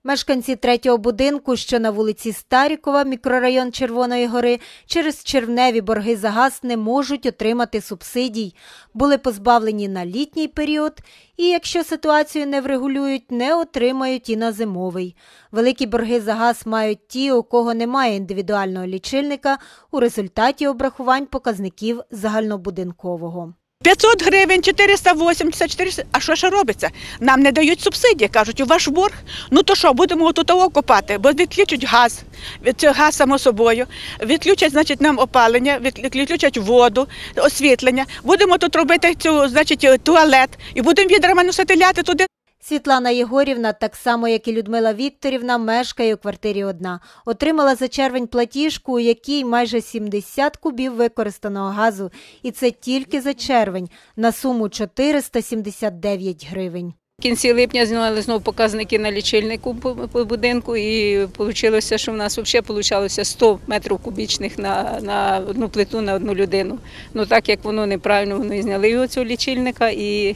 Мешканці третього будинку, що на вулиці Старікова, мікрорайон Червоної Гори, через червневі борги за газ не можуть отримати субсидій. Були позбавлені на літній період і, якщо ситуацію не врегулюють, не отримають і на зимовий. Великі борги за газ мають ті, у кого немає індивідуального лічильника у результаті обрахувань показників загальнобудинкового. 500 гривень, 480, 400. А що ж робиться? Нам не дають субсидії, кажуть, у ваш борг. Ну то що, будемо тут копати, бо відключать газ, газ само собою, відключать, значить, нам опалення, відключать воду, освітлення. Будемо тут робити, туалет і будемо відрами носити ляти туди. Світлана Єгорівна, так само як і Людмила Вікторівна, мешкає у квартирі одна. Отримала за червень платіжку, у якій майже 70 кубів використаного газу. І це тільки за червень, на суму 479 гривень. В кінці липня зняли знову показники на лічильнику по будинку і вийшло, що в нас взагалі вийшло 100 метрів кубічних на одну плиту, на одну людину. Ну так як воно неправильно, вони зняли його цього лічильника і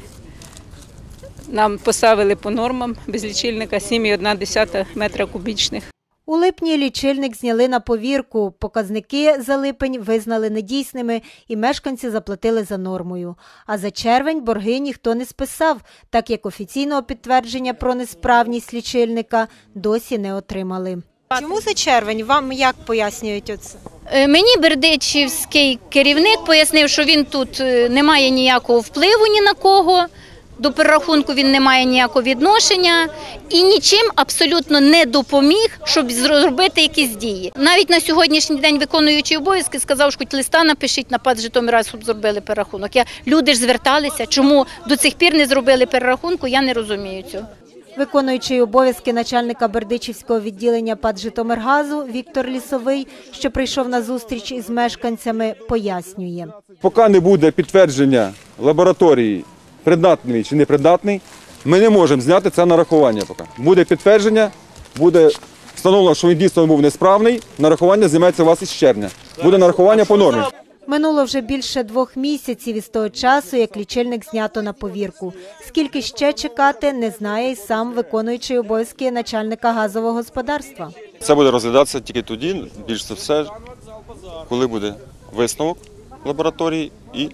нам поставили по нормам без лічильника 7,1 метра кубічних. У липні лічильник зняли на повірку. Показники за липень визнали недійсними і мешканці заплатили за нормою. А за червень борги ніхто не списав, так як офіційного підтвердження про несправність лічильника досі не отримали. Чому за червень? Вам як пояснюють оце? Мені бердичівський керівник пояснив, що він тут не має ніякого впливу ні на кого. До перерахунку він не має ніякого відношення і нічим абсолютно не допоміг, щоб зробити якісь дії. Навіть на сьогоднішній день виконуючий обов'язки сказав, що хоч листа напишіть на ПАТ Житомира, щоб зробили перерахунок. Люди ж зверталися, чому до цих пір не зробили перерахунку, я не розумію цього. Виконуючий обов'язки начальника Бердичівського відділення ПАТ Житомиргазу Віктор Лісовий, що прийшов на зустріч із мешканцями, пояснює. Поки не буде підтвердження лабораторії, придатний чи непридатний, ми не можемо зняти це нарахування поки. Буде підтвердження, буде встановлено, що він дійсно був несправний, нарахування зніметься у вас із червня. Буде нарахування по нормі. Минуло вже більше 2 місяців із того часу, як лічильник знято на повірку. Скільки ще чекати, не знає і сам виконуючий обов'язки начальника газового господарства. Це буде розглядатися тільки тоді, більш за все, коли буде висновок лабораторії і...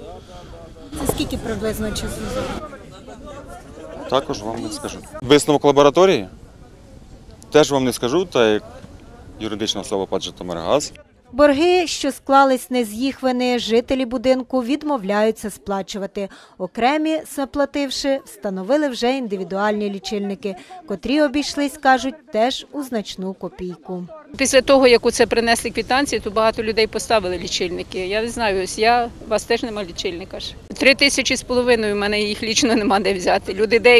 Це скільки приблизно часу? Також вам не скажу. Висновок лабораторії теж вам не скажу, так як юридична особа ПАТ Житомиргаз. Борги, що склались не з їх вини, жителі будинку відмовляються сплачувати. Окремі, заплативши, встановили вже індивідуальні лічильники, котрі обійшлись, кажуть, теж у значну копійку. Після того, як оце принесли квитанції, то багато людей поставили лічильники. Я не знаю, у вас теж немає лічильника ж. 3500 в мене їх лічно нема де взяти.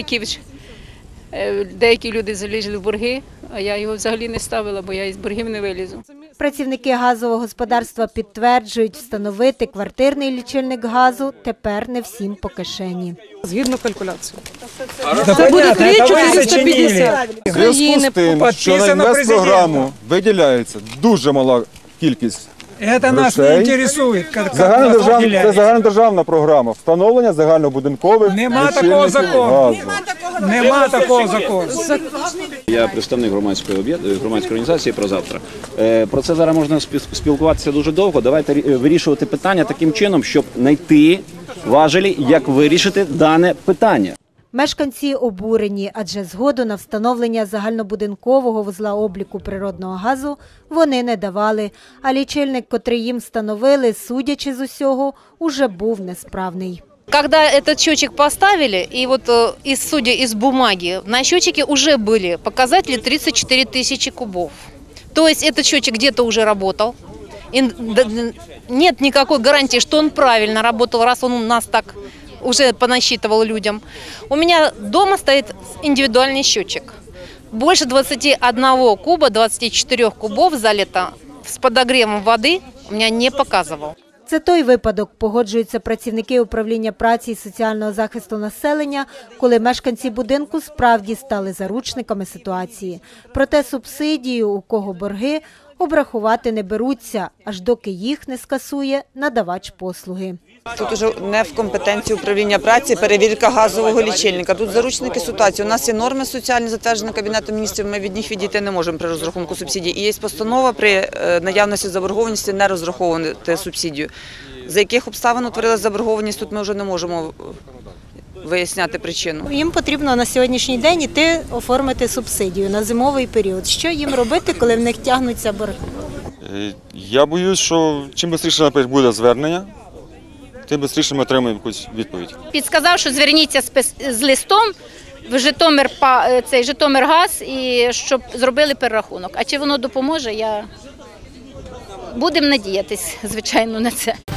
Деякі люди залізли в борги, а я його взагалі не ставила, бо я із боргів не вилізу. Працівники газового господарства підтверджують, встановити квартирний лічильник газу тепер не всім по кишені. Згідно калькуляції. Це буде 3,450. В зв'язку з тим, що на інвестпрограму виділяється дуже мала кількість Це нас не інтересує. Це загальнодержавна програма встановлення загальнобудинкових Нема такого закону. Я представник громадської організації «Прозавтра». Про це зараз можна спілкуватися дуже довго. Давайте вирішувати питання таким чином, щоб знайти важелі, як вирішити дане питання. Мешканці обурені, адже згоду на встановлення загальнобудинкового вузла обліку природного газу вони не давали, а лічильник, котрий їм встановили, судячи з усього, уже був несправний. Когда этот счетчик поставили, и вот судя из бумаги, на счетчике уже были показатели 34 тысячи кубов. То есть этот счетчик где-то уже работал. И нет никакой гарантии, что он правильно работал, раз он у нас так уже понасчитывал людям. У меня дома стоит индивидуальный счетчик. Больше 21 куба, 24 кубов залито с подогревом воды у меня не показывал. Це той випадок, погоджуються працівники управління праці і соціального захисту населення, коли мешканці будинку справді стали заручниками ситуації. Проте субсидію, у кого борги, обрахувати не беруться, аж доки їх не скасує надавач послуги. Тут уже не в компетенції управління праці перевірка газового лічильника. Тут заручники ситуації. У нас є норми соціальні, затверджені Кабінетом міністрів, ми від них відійти не можемо при розрахунку субсидій. І є постанова при наявності заборгованості не розраховувати субсидію. За яких обставин утворилася заборгованість, тут ми вже не можемо виясняти причину. Їм потрібно на сьогоднішній день іти оформити субсидію на зимовий період. Що їм робити, коли в них тягнуться борги? Я боюсь, що чим швидше буде звернення, тим швидше ми отримаємо якусь відповідь. Підсказав, що зверніться з листом в Житомиргаз, і щоб зробили перерахунок. А чи воно допоможе, будемо надіятись, звичайно, на це.